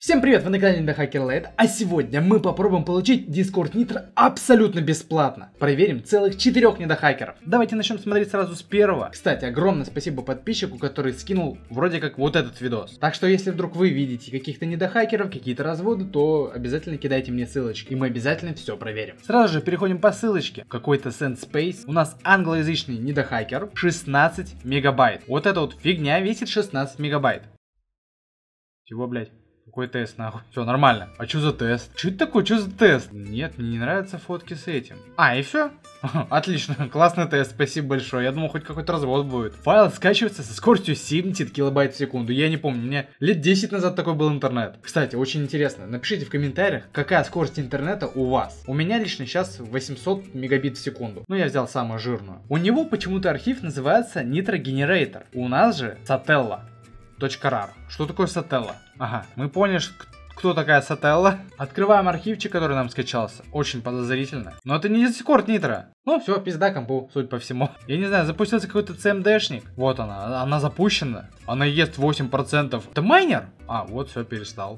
Всем привет, вы на канале NidaHacker, а сегодня мы попробуем получить Discord Nitro абсолютно бесплатно. Проверим целых 4 недохакеров. Давайте начнем смотреть сразу с первого. Кстати, огромное спасибо подписчику, который скинул вроде как вот этот видос. Так что если вдруг вы видите каких-то недохакеров, какие-то разводы, то обязательно кидайте мне ссылочки, и мы обязательно все проверим. Сразу же переходим по ссылочке. Какой-то SendSpace. У нас англоязычный недохакер, 16 мегабайт. Вот эта вот фигня весит 16 мегабайт. Чего, блять? Какой тест, нахуй? Все, нормально. А что за тест? Что это такое? Что за тест? Нет, мне не нравятся фотки с этим. А, и все? Отлично, классный тест, спасибо большое. Я думал, хоть какой-то развод будет. Файл скачивается со скоростью 70 килобайт в секунду. Я не помню, у меня лет 10 назад такой был интернет. Кстати, очень интересно, напишите в комментариях, какая скорость интернета у вас. У меня лично сейчас 800 мегабит в секунду. Ну, я взял самую жирную. У него почему-то архив называется Nitro Generator. У нас же Satella.rar. Что такое Satella? Ага, мы поняли, кто такая Satella. Открываем архивчик, который нам скачался. Очень подозрительно. Но это не Discord Nitro. Ну все, пизда компу, судя по всему. Я не знаю, запустился какой-то CMD-шник. Вот она запущена. Она ест 8%. Это майнер? А, вот все, перестал.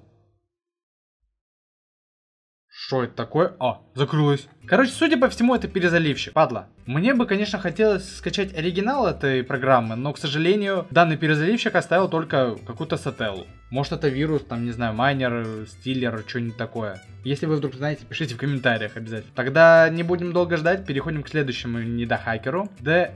Что это такое? А, закрылось. Короче, судя по всему, это перезаливщик. Падла. Мне бы, конечно, хотелось скачать оригинал этой программы, но, к сожалению, данный перезаливщик оставил только какую-то сателлу. Может, это вирус, там, не знаю, майнер, стиллер, что-нибудь такое. Если вы вдруг знаете, пишите в комментариях обязательно. Тогда не будем долго ждать, переходим к следующему недохакеру.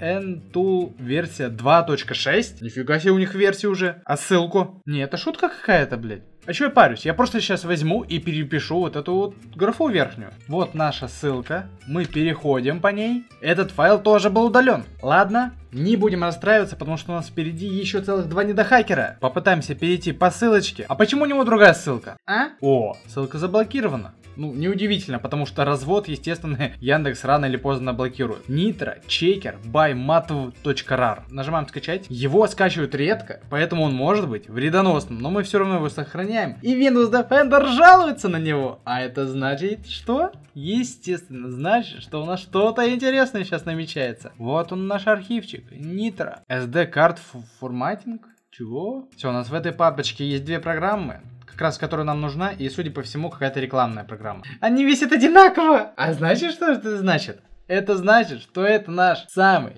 DNTool версия 2.6. Нифига себе, у них версия уже. А ссылку? Не, это шутка какая-то, блядь. А чё я парюсь? Я просто сейчас возьму и перепишу вот эту вот графу верхнюю. Вот наша ссылка. Мы переходим по ней. Этот файл тоже был удален. Ладно, не будем расстраиваться, потому что у нас впереди еще целых 2 недохакера. Попытаемся перейти по ссылочке. А почему у него другая ссылка? А? О, ссылка заблокирована. Ну, неудивительно, потому что развод, естественно, Яндекс рано или поздно блокирует. Nitro Checker by matv.rar. Нажимаем скачать. Его скачивают редко, поэтому он может быть вредоносным, но мы все равно его сохраняем. И Windows Defender жалуется на него. А это значит что? Естественно, значит, что у нас что-то интересное сейчас намечается. Вот он наш архивчик. Nitro. SD-карт форматинг. Чего? Все, у нас в этой папочке есть 2 программы, как раз которая нам нужна, и, судя по всему, какая-то рекламная программа. Они весят одинаково! А знаете, что это значит? Это значит, что это наш самый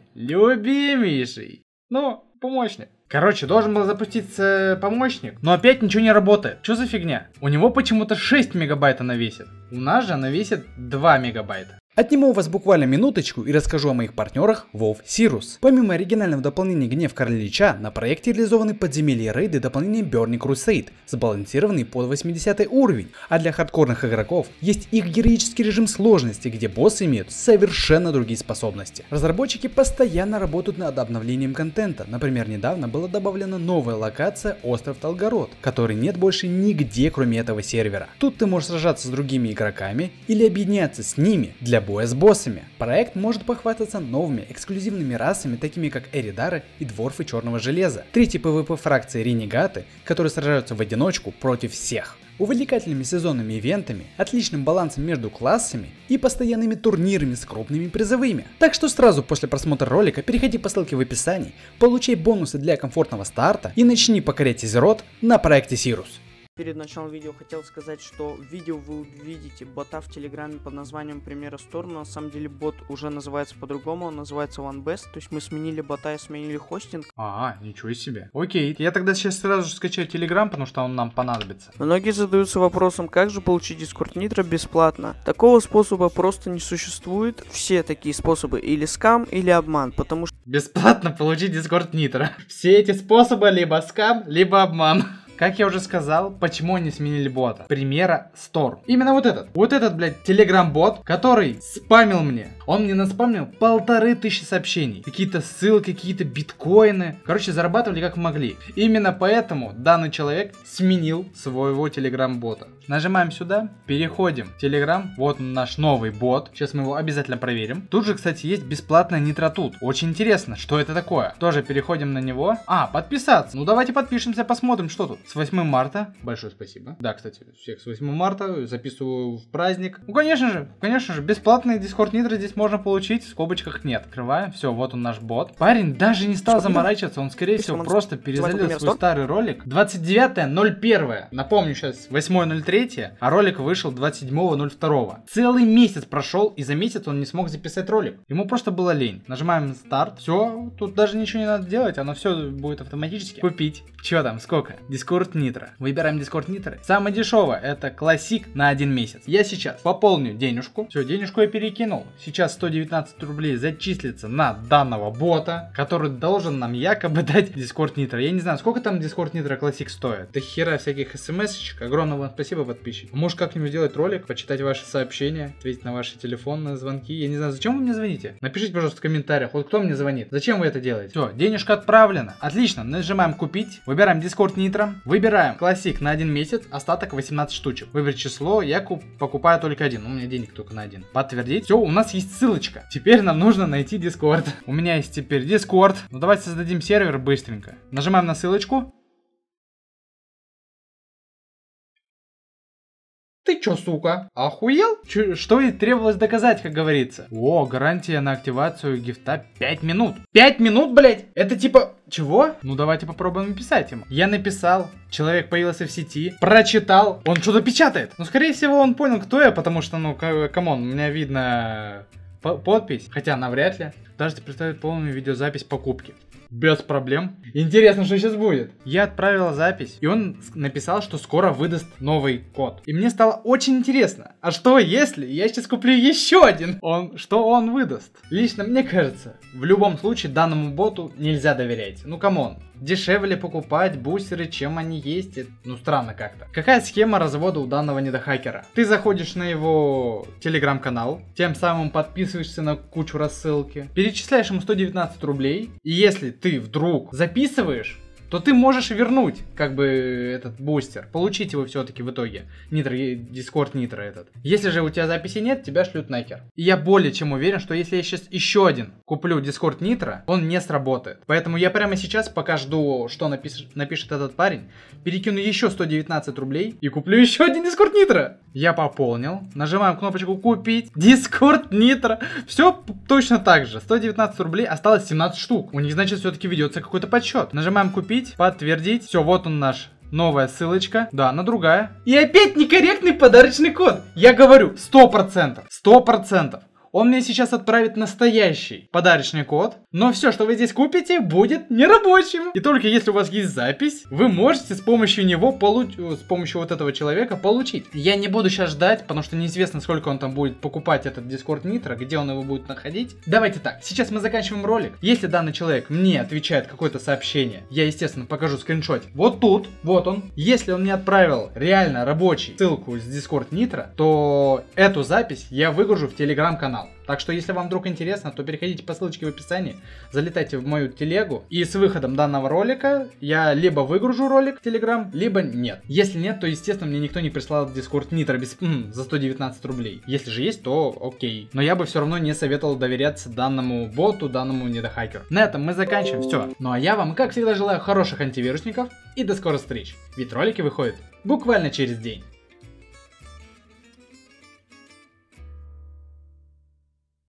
любимейший, помощник. Короче, должен был запуститься помощник, но опять ничего не работает. Что за фигня? У него почему-то 6 мегабайт она весит. У нас же она весит 2 мегабайта. Отниму у вас буквально минуточку и расскажу о моих партнерах WoW Sirus. Помимо оригинального дополнения Гнев Короля Лича, на проекте реализованы подземелья рейды дополнения Burning Crusade, сбалансированный под 80 уровень, а для хардкорных игроков есть их героический режим сложности, где боссы имеют совершенно другие способности. Разработчики постоянно работают над обновлением контента, например, недавно была добавлена новая локация Остров Талгород, который нет больше нигде кроме этого сервера. Тут ты можешь сражаться с другими игроками или объединяться с ними для боя с боссами. Проект может похвастаться новыми эксклюзивными расами, такими как Эридары и Дворфы Черного Железа. 3 PvP фракции Ренегаты, которые сражаются в одиночку против всех. Увлекательными сезонными ивентами, отличным балансом между классами и постоянными турнирами с крупными призовыми. Так что сразу после просмотра ролика переходи по ссылке в описании, получай бонусы для комфортного старта и начни покорять Азерот на проекте Sirus. Перед началом видео хотел сказать, что в видео вы увидите бота в Телеграме под названием Примера Store. На самом деле бот уже называется по-другому, он называется OneBest. То есть мы сменили бота и сменили хостинг. Ага, ничего себе. Окей, я тогда сейчас сразу же скачаю Телеграм, потому что он нам понадобится. Многие задаются вопросом, как же получить Discord Nitro бесплатно. Такого способа просто не существует. Все такие способы или скам, или обман, потому что... Бесплатно получить Discord Nitro. Все эти способы либо скам, либо обман. Как я уже сказал, почему они сменили бота? Примера Store. Именно вот этот. Вот этот, блядь, телеграм-бот, который спамил мне. Он мне наспамил 1500 сообщений. Какие-то ссылки, какие-то биткоины. Короче, зарабатывали как могли. Именно поэтому данный человек сменил своего телеграм-бота. Нажимаем сюда, переходим в Телеграм. Вот наш новый бот. Сейчас мы его обязательно проверим. Тут же, кстати, есть бесплатная Нитротут. Очень интересно, что это такое. Тоже переходим на него. А, подписаться. Ну давайте подпишемся, посмотрим, что тут. с 8 марта. Большое спасибо. Да, кстати, всех с 8 марта. Записываю в праздник. Ну, конечно же, бесплатный Discord Nitro здесь можно получить. В скобочках нет. Открываем. Все, вот он наш бот. Парень даже не стал заморачиваться. Он, скорее всего, просто перезалил свой старый ролик. 29.01. Напомню, сейчас 8.03. А ролик вышел 27.02. Целый месяц прошел, и за месяц он не смог записать ролик. Ему просто было лень. Нажимаем старт. Все, тут даже ничего не надо делать. Оно все будет автоматически. Купить. Че там, сколько? Discord Nitro. Выбираем Discord Nitro. Самое дешевое это Classic на 1 месяц. Я сейчас пополню денежку. Все, денежку я перекинул. Сейчас 119 рублей зачислится на данного бота, который должен нам якобы дать Discord Nitro. Я не знаю, сколько там Discord Nitro Classic стоит. До хера всяких смс-очек. Огромное вам спасибо, подписчики. Может как-нибудь сделать ролик, почитать ваши сообщения, ответить на ваши телефонные звонки. Я не знаю, зачем вы мне звоните? Напишите, пожалуйста, в комментариях. Вот кто мне звонит? Зачем вы это делаете? Все, денежка отправлена. Отлично, нажимаем купить. Выбираем Discord Nitro. Выбираем Classic на 1 месяц. Остаток 18 штучек. Выбрать число. Я покупаю только один. У меня денег только на один. Подтвердить. Все, у нас есть ссылочка. Теперь нам нужно найти Discord. У меня есть теперь Discord. Ну давайте создадим сервер быстренько. Нажимаем на ссылочку. Ты чё, сука? Охуел? Что и требовалось доказать, как говорится. О, гарантия на активацию гифта 5 минут. 5 минут, блять? Это типа... Чего? Ну давайте попробуем написать ему. Я написал, человек появился в сети, прочитал, он что-то печатает. Ну, скорее всего, он понял, кто я, потому что, ну, камон, у меня видно подпись, хотя навряд ли. Даже представить полную видеозапись покупки. Без проблем. Интересно, что сейчас будет. Я отправил запись, и он написал, что скоро выдаст новый код. И мне стало очень интересно. А что если я сейчас куплю еще один? Что он выдаст? Лично мне кажется, в любом случае данному боту нельзя доверять. Ну камон. Дешевле покупать бустеры, чем они есть. Ну странно как-то. Какая схема развода у данного недохакера? Ты заходишь на его телеграм-канал, тем самым подписываешься на кучу рассылки, перечисляешь ему 119 рублей, и если ты вдруг записываешь, то ты можешь вернуть, как бы, этот бустер. Получить его все-таки в итоге. Discord Nitro этот. Если же у тебя записи нет, тебя шлют нахер. И я более чем уверен, что если я сейчас еще один куплю Discord Nitro, он не сработает. Поэтому я прямо сейчас, пока жду, что напишет этот парень, перекину еще 119 рублей и куплю еще один Discord Nitro. Я пополнил. Нажимаем кнопочку купить. Discord Nitro. Все точно так же. 119 рублей, осталось 17 штук. У них, значит, все-таки ведется какой-то подсчет. Нажимаем купить. Подтвердить. Все, вот он наш. Новая ссылочка. Да, она другая. И опять некорректный подарочный код. Я говорю, 100%. 100%. Он мне сейчас отправит настоящий подарочный код, но все, что вы здесь купите, будет нерабочим. И только если у вас есть запись, вы можете с помощью него с помощью вот этого человека получить. Я не буду сейчас ждать, потому что неизвестно, сколько он там будет покупать этот Discord Nitro, где он его будет находить. Давайте так, сейчас мы заканчиваем ролик. Если данный человек мне отвечает какое-то сообщение, я, естественно, покажу скриншот. Вот тут, вот он. Если он мне отправил реально рабочий ссылку с Discord Nitro, то эту запись я выгружу в телеграм-канал. Так что, если вам вдруг интересно, то переходите по ссылочке в описании, залетайте в мою телегу, и с выходом данного ролика я либо выгружу ролик в Telegram, либо нет. Если нет, то, естественно, мне никто не прислал Discord Nitro за 119 рублей. Если же есть, то окей. Но я бы все равно не советовал доверяться данному боту, данному недохакеру. На этом мы заканчиваем. Все. Ну а я вам, как всегда, желаю хороших антивирусников и до скорых встреч. Ведь ролики выходят буквально через день.